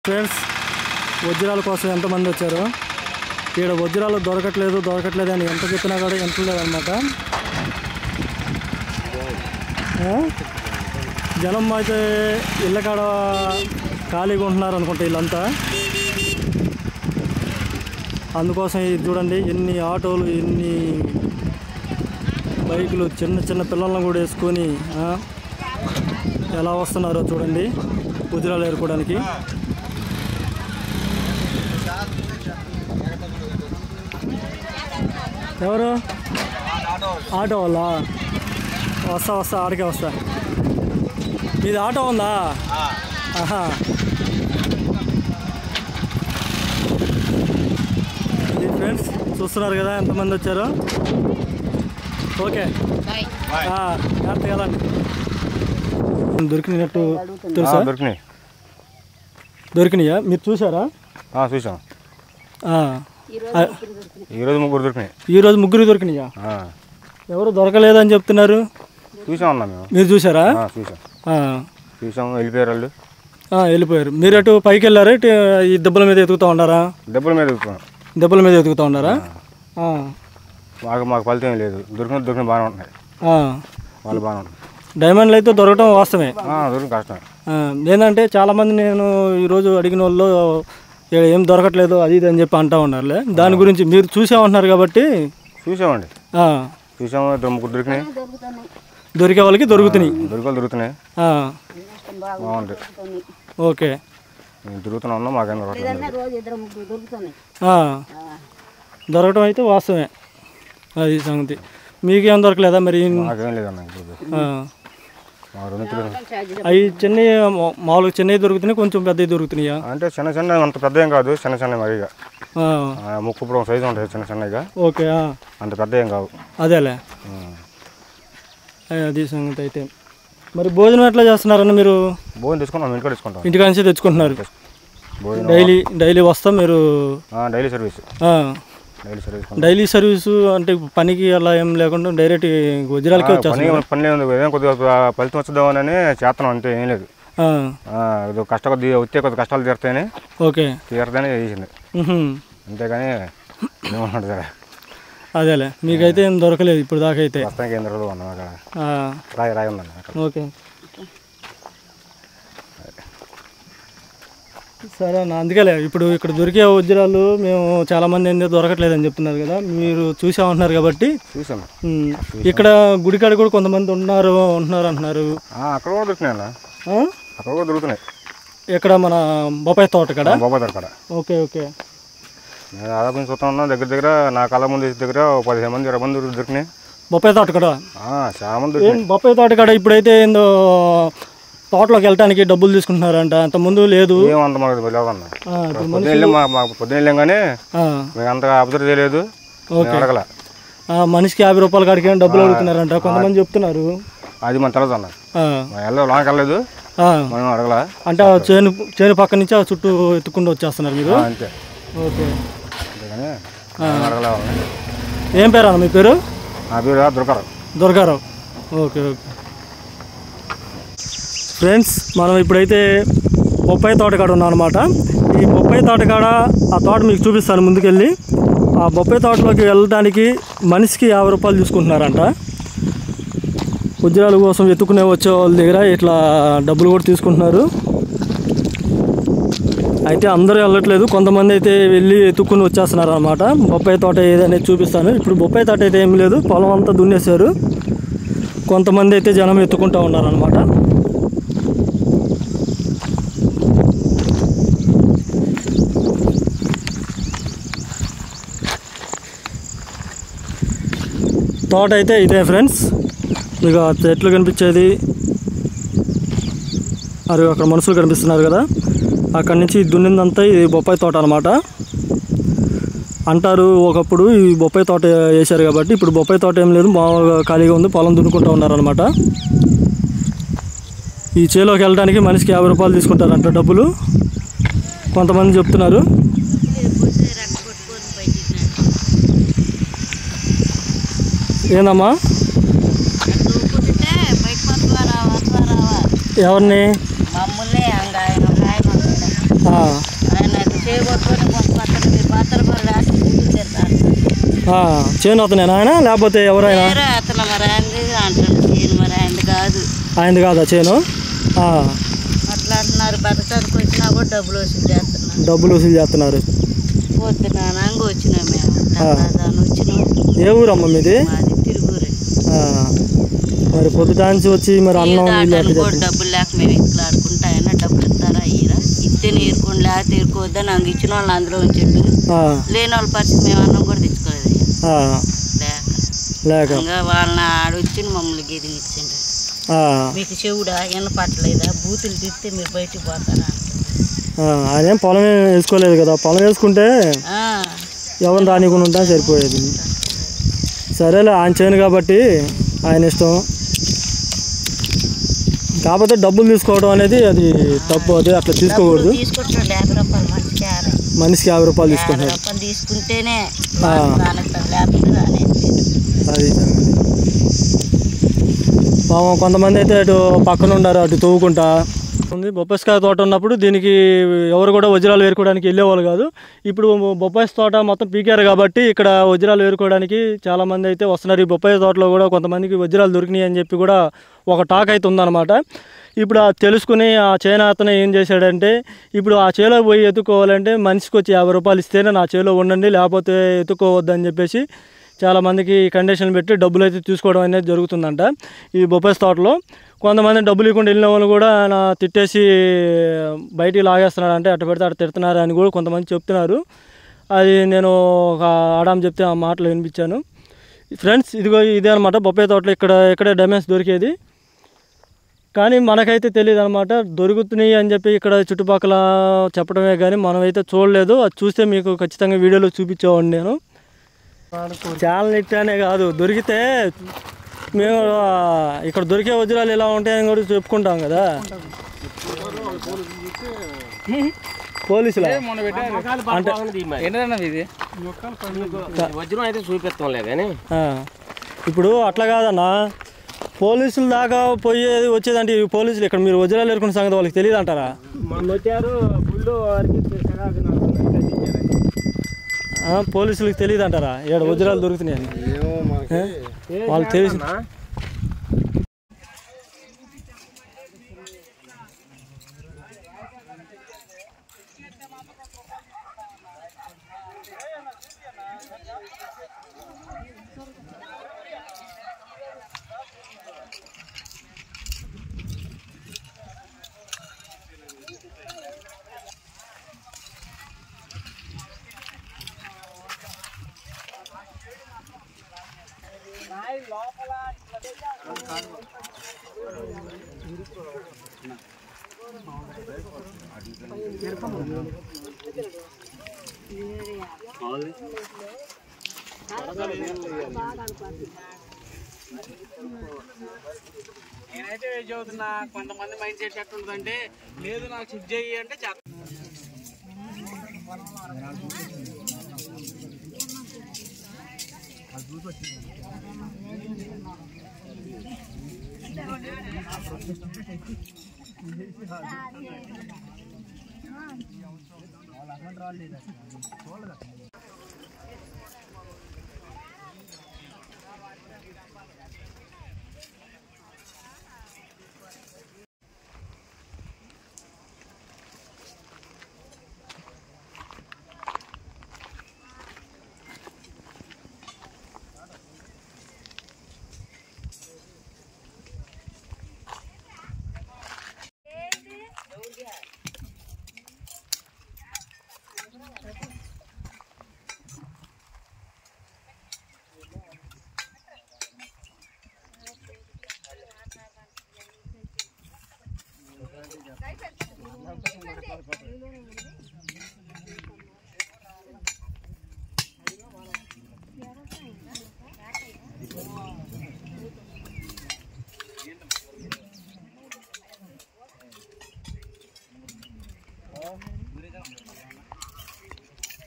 Friends వజ్రాల కోసం ఎంతమంది వచ్చారో ఇక్కడ వజ్రాలు దొరకట్లేదు అని ఎంత చెప్పినా కూడా ఎంతలేదన్నమాట. జనం అయితే ఇళ్ళ కాడ ఖాళీగా ఉంటున్నారు అనుకుంటా వీళ్ళంతా. అందుకోసం ఇది చూడండి ఎన్ని ఆటోలు ఎన్ని బైకులు చిన్న పిల్లలను కూడా వేసుకొని ఎలా వస్తున్నారో చూడండి వజ్రాలు ఏరుకోవడానికి. ఎవరు ఆటో వాళ్ళ వస్తా ఆడికే వస్తా. ఇది ఆటో ఉందా? ఆహా, ఇది ఫ్రెండ్స్ చూస్తున్నారు కదా ఎంతమంది వచ్చారో. ఓకే జాగ్రత్తగా వెళ్ళండి. దొరికినట్టు తెలుసా? దొరికినాయా? మీరు చూసారా? చూసాం. ఈరోజు ముగ్గురు దొరికినాయా? ఎవరు దొరకలేదని చెప్తున్నారు. చూసామన్నా మేము. మీరు చూసారా? చూసాం. వెళ్ళిపోయారు. వెళ్ళిపోయారు. మీరు అటు పైకి వెళ్ళారా? ఈ దెబ్బల మీద ఎతుకుతూ ఉన్నారా? దెబ్బల మీద ఎతుకుతూ ఉన్నారా? మాకు ఫలితం లేదు. దొరికిన బాగానే ఉంటున్నాయి. వాళ్ళు బాగానే ఉంటాయి. డైమండ్లు అయితే దొరకడం వాస్తవమే. దొరికిన కష్టమే. ఏంటంటే చాలామంది నేను ఈరోజు అడిగిన వాళ్ళు ఏం దొరకట్లేదు అది ఇది అని చెప్పి అంటూ ఉన్నారులే. దాని గురించి మీరు చూసామంటున్నారు కాబట్టి. చూసామండి. చూసాము. ముగ్గురు దొరికినాయి. దొరికే వాళ్ళకి దొరుకుతున్నాయి. దొరుకుతున్నాయి. బాగుంటాయి. ఓకే. దొరుకుతున్నా ఉన్నా మాకేం దొరకడం అయితే వాస్తవమే. అది సంగతి. మీకేం దొరకలేదా మరి? మాకేం లేదన్నా. అవి చెన్నై మామూలుగా చెన్నై దొరుకుతున్నాయి, కొంచెం పెద్దవి దొరుకుతున్నాయా? అంటే చిన్న అంత పెద్ద ఏం కాదు. చిన్న మరిగా ముక్కుపురం సైజు ఉంటాయి చిన్నగా. ఓకే. అంత పెద్ద ఏం కావు. అదేలే. అది సంగతి అయితే. మరి భోజనం ఎట్లా చేస్తున్నారన్న మీరు? భోజనం తెచ్చుకుంటాం. ఇంటికా నుంచి తెచ్చుకుంటున్నారు. డైలీ వస్తాం మీరు? డైలీ సర్వీసు అంటే పనికి అలా ఏం లేకుండా డైరెక్ట్ వజ్రాలకే వచ్చేస్తాం. పని లేదు. కొద్దిగా ఫలితం వచ్చేద్దామని చేస్తున్నాం. అంతే, ఏం లేదు. వచ్చే కొద్ది కష్టాలు తీరుతాయని. ఓకే. తీరతానే చేసింది. అంతేగాని ఏమన్నాడు సరే. అదేలే. మీకైతే ఏం దొరకలేదు ఇప్పుడు దాకా అయితే? ప్రస్తుతానికి ఏం దొరకదు అన్నాం. అక్కడ రాయి ఉందండి. ఓకే, సరే అన్న. అందుకేలే ఇప్పుడు ఇక్కడ దొరికే వజ్రాలు మేము చాలామంది ఏంటో దొరకట్లేదని చెప్తున్నారు కదా, మీరు చూసామంటున్నారు కాబట్టి. చూసాము. ఇక్కడ గుడికాడ కూడా కొంతమంది ఉంటున్నారు అంటున్నారు. అక్కడ కూడా దొరుకుతున్నాయి. అక్కడ కూడా దొరుకుతున్నాయి. ఇక్కడ మన బొప్పాయి తోట కాడ. ఓకే. దాదాపు నుంచి చూస్తా ఉన్నాం. దగ్గర నా కళ్ళ ముందు దగ్గర 15 మంది 20 మంది దొరికినాయి. బొప్పాయి తోట కాడ చాలా మంది. బొప్పాయి తోట కాడ ఇప్పుడైతే ఏందో తోటలోకి వెళ్ళటానికి డబ్బులు తీసుకుంటున్నారంట. అంత ముందు లేదు. ఏమంత మాకు లేదన్నా. పొద్దున్న వెళ్ళాం కానీ మేము అంతగా అబ్జర్వ్ చేయలేదు. అడగల. మనిషికి 50 రూపాయల కాడికి డబ్బులు అడుగుతున్నారంట కొంతమంది చెప్తున్నారు. అది మన తర్వాత అన్న లోనికి వెళ్ళలేదు. మనం అడగల. అంటే చేను పక్క నుంచి ఆ చుట్టూ ఎత్తుకుంటూ వచ్చేస్తున్నారు మీరు? అంతే. ఓకే. అడగల. ఏం పేరు అన్న మీ పేరు? నా పేరు దుర్గారావు. ఓకే. ఫ్రెండ్స్, మనం ఇప్పుడైతే బొప్పాయి తోట కాడ ఉన్నాం అనమాట. ఈ బొప్పాయి తోట కాడ ఆ తోట మీకు చూపిస్తాను ముందుకెళ్ళి. ఆ బొప్పాయి తోటలోకి వెళ్ళడానికి మనిషికి 50 రూపాయలు తీసుకుంటున్నారంట. వజ్రాల కోసం ఎత్తుకునే వచ్చే వాళ్ళ దగ్గర ఇట్లా డబ్బులు కూడా తీసుకుంటున్నారు. అయితే అందరూ వెళ్ళట్లేదు, కొంతమంది అయితే వెళ్ళి ఎత్తుక్కుని వచ్చేస్తున్నారు అనమాట. బొప్పాయి తోట ఏదనేది చూపిస్తాను. ఇప్పుడు బొప్పాయి తోట అయితే ఏం లేదు, పొలం అంతా దున్నేశారు. కొంతమంది అయితే జనం ఎత్తుకుంటూ ఉన్నారనమాట. తోట అయితే ఇదే ఫ్రెండ్స్. మీకు చెట్లు కనిపించేది, మరియు అక్కడ మనుషులు కనిపిస్తున్నారు కదా, అక్కడి నుంచి దున్నిందంతా ఇది బొప్పాయి తోట అనమాట. అంటారు ఒకప్పుడు ఈ బొప్పాయి తోట వేశారు కాబట్టి. ఇప్పుడు బొప్పాయి తోట ఏం లేదు, మామూలుగా ఖాళీగా ఉంది, పొలం దున్నుకుంటూ ఉన్నారనమాట. ఈ చేలోకి వెళ్ళడానికి మనిషికి 50 రూపాయలు తీసుకుంటారంట డబ్బులు కొంతమంది చెప్తున్నారు. ఏందమ్మా? ఎవరిని? ఆయన చేయబోతుని కొంత మీరు పాత్ర మరి రాసి తిడతారు. చేను అతనేనా ఆయన లేకపోతే ఎవరైనా? అతను మరి ఆయనది అంటాడు. చేను మరి ఆయనది కాదు. ఆయనది కాదా చేను? అట్లా అంటున్నారు. బతకడానికి వచ్చినా కూడా డబ్బులు వసూలు చేస్తున్నారు. డబ్బులు వసూలు చేస్తున్నారు. పొద్దునానంగా వచ్చినాం మేము. వచ్చినాం. ఏ ఊరమ్మ మీది? మాది తిరుగురే. మరి పొద్దుటాంచి వచ్చి మరి అన్నం కూడా డబ్బులు లేక మేము ఇట్లాడుకుంటా అయినా డబ్బులు ఇస్తారా అయ్యారా? ఇస్తే నేర్కోండి లేకపోతే ఏరుకోవద్దని అంగ ఇచ్చిన వాళ్ళు అందులో ఉంచండు. లేని వాళ్ళ పరిస్థితి మేము అన్నం కూడా తెచ్చుకోలేదు. లేక వాళ్ళని ఆడొచ్చి మమ్మల్ని గిరినిచ్చిండు. మీకు చెవుడా ఎన్న పట్టలేదా? బూతులు తిస్తే మీరు బయటికి పోతారా? అదేం పొలం వేసుకోలేదు కదా. పొలం వేసుకుంటే ఎవరిని రానికుండా ఉంటా సరిపోయేది. సరేలే ఆయన చేయను కాబట్టి ఆయన ఇష్టం. కాకపోతే డబ్బులు తీసుకోవడం అనేది అది తప్పు. అది అట్లా తీసుకోకూడదు. మనిషికి 50 రూపాయలు తీసుకుంటారు. తీసుకుంటేనే అది పాపం కొంతమంది అయితే అటు పక్కన ఉండారు, అటు తవ్వుకుంటా ఉంది. బొప్పాయికాయ తోట ఉన్నప్పుడు దీనికి ఎవరు కూడా వజ్రాలు ఏరుకోవడానికి వెళ్ళేవాళ్ళు కాదు. ఇప్పుడు బొప్పాయి తోట మొత్తం పీకారు కాబట్టి ఇక్కడ వజ్రాలు ఏరుకోవడానికి చాలామంది అయితే వస్తున్నారు. ఈ బొప్పాయి తోటలో కూడా కొంతమందికి వజ్రాలు దొరికినాయి అని చెప్పి కూడా ఒక టాక్ అయితే ఉందన్నమాట. ఇప్పుడు తెలుసుకుని ఆ చైనా అతను ఏం చేశాడంటే, ఇప్పుడు ఆ చేలో పోయి ఎత్తుకోవాలంటే మనిషికి వచ్చి 50 రూపాయలు ఇస్తేనే నా చేలో ఉండండి, లేకపోతే ఎత్తుకోవద్దని చెప్పేసి చాలామందికి కండిషన్లు పెట్టి డబ్బులు అయితే తీసుకోవడం అనేది జరుగుతుందంట ఈ బొప్పాయి తోటలో. కొంతమంది డబ్బులు ఇవ్వకుండా వెళ్ళిన వాళ్ళు కూడా తిట్టేసి బయటికి లాగేస్తున్నాడు, అంటే అట్ట పెడితే అట్ట తిడుతున్నారు అని కూడా కొంతమంది చెప్తున్నారు. అది నేను ఒక ఆడాం చెప్తే ఆ మాటలు వినిపించాను. ఫ్రెండ్స్ ఇదే అనమాట బొప్పాయి తోటలో ఇక్కడే డైమండ్స్ దొరికేది. కానీ మనకైతే తెలియదు అనమాట. దొరుకుతున్నాయి అని చెప్పి ఇక్కడ చుట్టుపక్కల చెప్పడమే కానీ మనమైతే చూడలేదు. అది చూస్తే మీకు ఖచ్చితంగా వీడియోలో చూపించేవాడిని నేను. చాలా నిట్టానే కాదు, దొరికితే మేము ఇక్కడ దొరికే వజ్రాలు ఎలా ఉంటాయని కూడా చెప్పుకుంటాం కదా. పోలీసులు ఇప్పుడు అట్లా కాదన్నా, పోలీసులు దాకా పోయేది వచ్చేదంటే పోలీసులు ఇక్కడ మీరు వజ్రాలు ఎరుకున్న సంగతి వాళ్ళకి తెలియదు అంటారా? పోలీసులకు తెలియదు అంటారా ఇక్కడ వజ్రాలు దొరుకుతున్నాయని? వాళ్ళకి తెలిసి నేనైతే చదువుతున్నా. కొంతమంది మైండ్ సెట్ ఎట్టుంటుందంటే లేదు నాకు చెక్ చేయి అంటే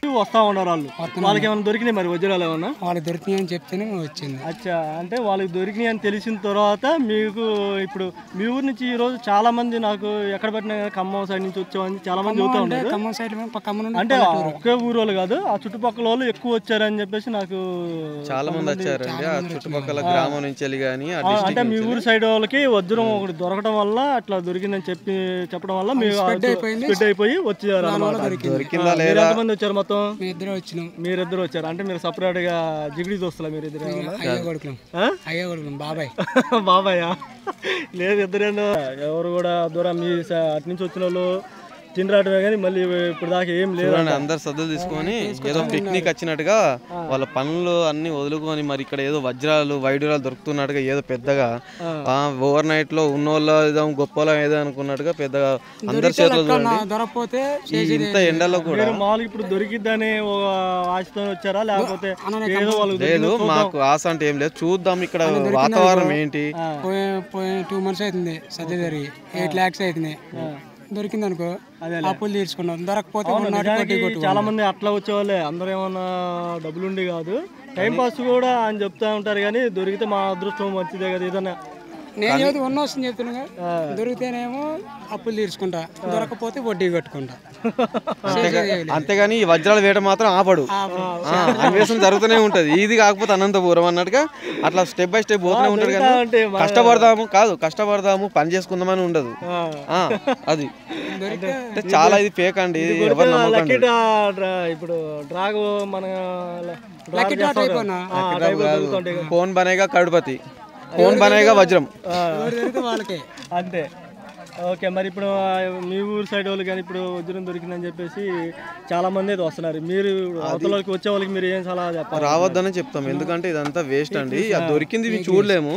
వస్తా ఉన్నారు వాళ్ళకి ఏమైనా దొరికినాయి మరి వజ్రాలు ఏమన్నా? వాళ్ళకి దొరికినాయి అని చెప్తేనే వచ్చింది. అచ్చా, అంటే వాళ్ళకి దొరికినాయి అని తెలిసిన తర్వాత మీకు ఇప్పుడు మీ ఊరు నుంచి ఈ రోజు చాలా మంది నాకు ఎక్కడ పెట్టినా ఖమ్మం సైడ్ నుంచి వచ్చామని చాలా మంది చెబుతా ఉన్నారు. ఖమ్మం సైడ్ అంటే ఒకే ఊరు వాళ్ళు కాదు, ఆ చుట్టుపక్కల వాళ్ళు ఎక్కువ వచ్చారని చెప్పేసి నాకు చాలా మంది వచ్చారండి. ఆ చుట్టుపక్కల గ్రామం నుంచి వెళ్ళి కానీ అంటే మీ ఊరు సైడ్ వాళ్ళకి వజ్రం ఒకటి దొరకడం వల్ల అట్లా దొరికిందని చెప్పడం వల్ల మీరు స్ప్రెడ్ అయిపోయి వచ్చారు అన్నమాట. దొరికిందా లేదా? ఎంతమంది వచ్చారు మొత్తం? మీరిద్దరు వచ్చారు. అంటే మీరు సపరేట్ గా జిగిడి దోస్తులా మీరు ఇద్దరు? బాబాయ్ బాబాయా? లేదు, ఇద్దరేనా? ఎవరు కూడా దూరం మీ అటు నుంచి వచ్చిన వాళ్ళు తినరాటమే కానీ మళ్ళీ ఇప్పుడు దాకా ఏం లేదు. అందరు సద్దులు తీసుకొని ఏదో పిక్నిక్ వచ్చినట్టుగా వాళ్ళ పనులు అన్ని వదులుకొని మరి ఇక్కడ ఏదో వజ్రాలు వైడూరాలు దొరుకుతున్నట్టుగా ఏదో పెద్దగా ఓవర్ నైట్ లో ఉన్నోళ్ళ ఏదో గొప్పలో ఏదో అనుకున్నట్టుగా పెద్దగా అందరి చేతులు దొరకపోతే ఇంత ఎండలో కూడా మామూలుగా ఇప్పుడు దొరికిద్దని ఆశతో వచ్చారా లేకపోతే లేదు? మాకు ఆశ అంటే ఏం లేదు, చూద్దాం ఇక్కడ వాతావరణం ఏంటి. 2 months అవుతుంది సద్య జరిగి 8 lakhs అవుతుంది. దొరికింది అనుకో అప్పులు తీర్చుకున్నాం. దొరకపోతే చాలా మంది అట్లా వచ్చేవాళ్ళే, అందరూ ఏమన్నా డబ్బులుండి కాదు, టైం పాస్ కూడా అని చెప్తా ఉంటారు. కానీ దొరికితే మా అదృష్టం మంచిదే కదా. ఏదన్నా నేను ఉన్న వస్తుంది చెప్తున్నా, దొరికితేనేమో అప్పులు తీర్చుకుంటా, దొరకపోతే వడ్డీ కట్టుకుంటా. అంతేగాని ఈ వజ్రాలు వేయడం మాత్రం ఆపడు, అన్వేషణ జరుగుతూనే ఉంటది. ఇది కాకపోతే అనంతపురం అన్నట్టుగా అట్లా స్టెప్ బై స్టెప్ పోతూనే ఉంటాడు. కానీ కష్టపడదాము పని చేసుకుందామని ఉండదు. అది చాలా ఇది ఫేక్ అండి. ఇప్పుడు డ్రాగ్ మన కోన్ బనేగా కడుపతి, కోన్ బనేగా వజ్రం వాళ్ళకే అంతే. ఓకే, మరి ఇప్పుడు మీ ఊరు సైడ్ వాళ్ళు కానీ ఇప్పుడు వజ్రం దొరికిందని చెప్పేసి చాలా మంది అయితే వస్తున్నారు. మీరు అవతలకి వచ్చే వాళ్ళకి మీరు ఏం సలహా చెప్పాలి? రావద్దని చెప్తాం, ఎందుకంటే ఇదంతా వేస్ట్ అండి. అది దొరికింది చూడలేము.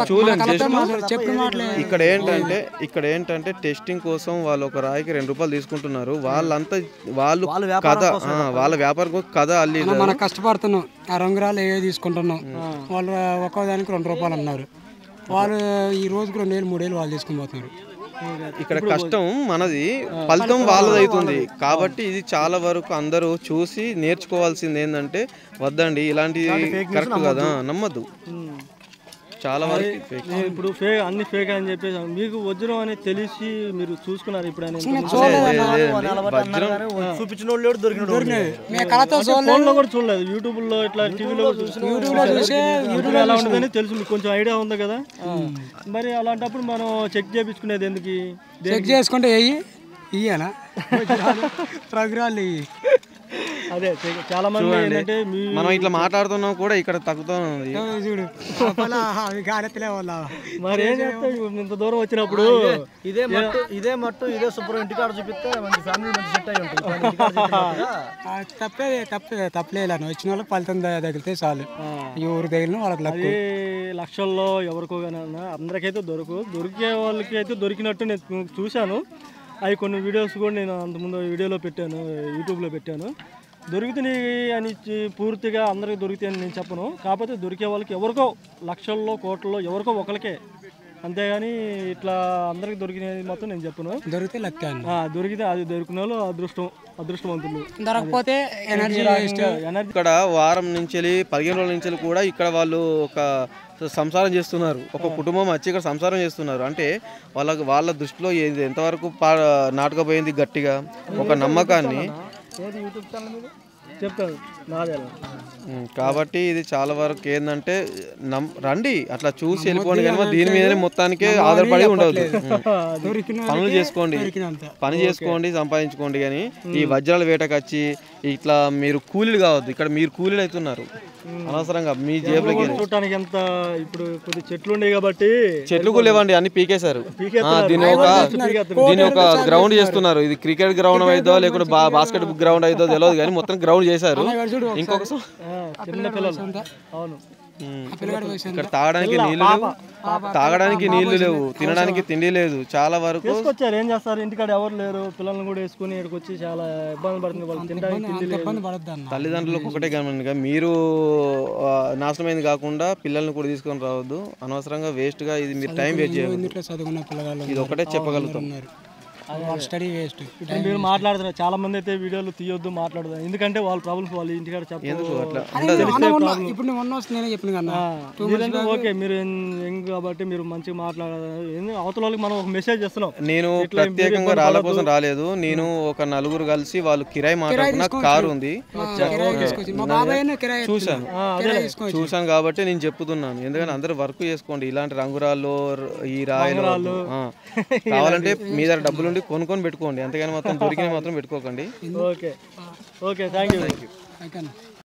ఇక్కడ ఏంటంటే టెస్టింగ్ కోసం వాళ్ళు ఒక రాయికి 2 రూపాయలు తీసుకుంటున్నారు. వాళ్ళు కథ, వాళ్ళ వ్యాపారం కథ అల్లి మనం కష్టపడుతున్నాం, ఆ రంగురాలు ఏవో తీసుకుంటున్నాం. వాళ్ళు ఒక్కో దానికి 2 రూపాయలు అన్నారు. వాళ్ళు ఈ రోజుకి 2 వేలు 3 వేలు వాళ్ళు తీసుకుని పోతున్నారు. ఇక్కడ కష్టం మనది, ఫలితం వాళ్ళది అవుతుంది. కాబట్టి ఇది చాలా వరకు అందరూ చూసి నేర్చుకోవాల్సింది ఏంటంటే వద్దండి ఇలాంటిది కరెక్ట్ కదా, నమ్మద్దు. చాలా వరకు ఇప్పుడు ఫేక్, అన్ని ఫేక్ అని చెప్పేసి మీకు వజ్రం అనేది తెలిసి మీరు చూసుకున్నారు? ఇప్పుడు కూడా చూడలేదు, యూట్యూబ్ లో ఇట్లా టీవీలో ఎలా ఉంటుందని తెలుసు, మీకు కొంచెం ఐడియా ఉంది కదా. మరి అలాంటప్పుడు మనం చెక్ చేయించుకునేది ఎందుకు? చెక్ చేసుకుంటే ఇయ్యాలా ప్రగ్రాలు అదే చాలా మంది ఏంటంటే మనం ఇట్లా మాట్లాడుతున్నాం కూడా ఇక్కడ తగ్గుతుంది చూడు. మరి ఏం చేస్తాం ఇంత దూరం వచ్చినప్పుడు? ఇదే శుభ్రం ఇంటికాడ చూపిస్తే మంచి ఫ్యామిలీ మంచి సెట్ అయ్యి ఉంటుంది. తప్పలేదు వచ్చిన వాళ్ళకి ఫలితం తగిలితే చాలు. ఎవరు తగిలిన వాళ్ళకి లక్షల్లో ఎవరికో కానీ అందరికైతే దొరికే వాళ్ళకి అయితే దొరికినట్టు నేను చూశాను. అవి కొన్ని వీడియోస్ కూడా నేను అంతకుముందు వీడియోలో పెట్టాను, యూట్యూబ్లో పెట్టాను. దొరుకుతున్నాయి అని పూర్తిగా అందరికి దొరుకుతాయని నేను చెప్పను. కాకపోతే దొరికే వాళ్ళకి ఎవరికో లక్షల్లో కోట్లలో ఎవరికో ఒకరికే, అంతేగాని ఇట్లా అందరికి దొరికినది మాత్రం నేను చెప్పను. దొరికితే లెక్క, దొరికితే అది దొరికిన వాళ్ళు అదృష్టవంతులు. దొరకపోతే ఎనర్జీ. ఇక్కడ వారం నుంచి 15 రోజుల నుంచి కూడా ఇక్కడ వాళ్ళు ఒక సంసారం చేస్తున్నారు. ఒక కుటుంబం వచ్చి ఇక్కడ సంసారం చేస్తున్నారు. అంటే వాళ్ళ దృష్టిలో ఎంతవరకు నాటుకపోయింది గట్టిగా ఒక నమ్మకాన్ని. చెప్తాను కాబట్టి ఇది చాలా వరకు ఏంటంటే రండి అట్లా చూసి వెళ్ళిపోండి, కానీ దీని మీదనే మొత్తానికే ఆధారపడి ఉండదు. పనులు చేసుకోండి, సంపాదించుకోండి. కానీ ఈ వజ్రాల వేటకు వచ్చి ఇట్లా మీరు కూలీలు కావద్దు. ఇక్కడ మీరు కూలీలు అవుతున్నారు అనవసరంగా మీ జేబులకి. చూడటానికి ఎంత ఇప్పుడు కొద్ది చెట్లు ఉండే కాబట్టి చెట్లు కూడా లేవండి, అన్ని పీకేశారు. దీని ఒక గ్రౌండ్ చేస్తున్నారు. ఇది క్రికెట్ గ్రౌండ్ అయిదో లేకుంటే బాస్కెట్ గ్రౌండ్ అయిదో తెలియదు, కానీ మొత్తం గ్రౌండ్ చేశారు. ఇంకొక ఇక్కడ తాగడానికి నీళ్లు లేవు, తినడానికి తిండి లేదు. చాలా వరకు తీసుకొచ్చారు. ఏం చేస్తారు, ఇంటికాడ ఎవరు లేరు, పిల్లల్ని కూడా వేసుకుని ఇక్కడికి వచ్చి చాలా ఇబ్బంది పడుతుంది. వాళ్ళు తినడానికి తల్లిదండ్రులకు ఒకటే గమనిక, మీరు నాశనమైంది కాకుండా పిల్లల్ని కూడా తీసుకొని రావద్దు. అనవసరంగా వేస్ట్ గా ఇది మీరు టైం వేస్ట్ చేయాలి. ఇది ఒకటే చెప్పగలుగుతాం. వాళ్ళ స్టడీ వేస్ట్. ఇప్పుడు మీరు మాట్లాడుతున్నారు, చాలా మంది అయితే వీడియోలు తీయొద్దు మాట్లాడదు, ఎందుకంటే వాళ్ళ ప్రాబ్లమ్స్ వాళ్ళు ఇంటికాడ చెప్పారు. ఇప్పుడు నువ్వు ఉన్న వస్తుంది నేనే చెప్పిన కన్నా. మీరంటే ఓకే, మీరు యంగ్ కాబట్టి మీరు మంచిగా మాట్లాడాలి. అవతల వాళ్ళకి మనం ఒక మెసేజ్ చేస్తున్నాం. నేను ప్రత్యేకంగా రాళ్ళ కోసం రాలేదు. నేను ఒక నలుగురు కలిసి వాళ్ళు కిరాయి మాట్లాడుకున్న కారు ఉంది చూసాను కాబట్టి నేను చెప్తున్నాను. ఎందుకంటే అందరూ వర్క్ చేసుకోండి, ఇలాంటి రంగురాళ్ళు ఈ రాయలు కావాలంటే మీ దగ్గర డబ్బులుండి కొనుక్కొని పెట్టుకోండి, అంతేగాని మాత్రం దొరికిన మాత్రం పెట్టుకోకండి. Okay okay, thank you.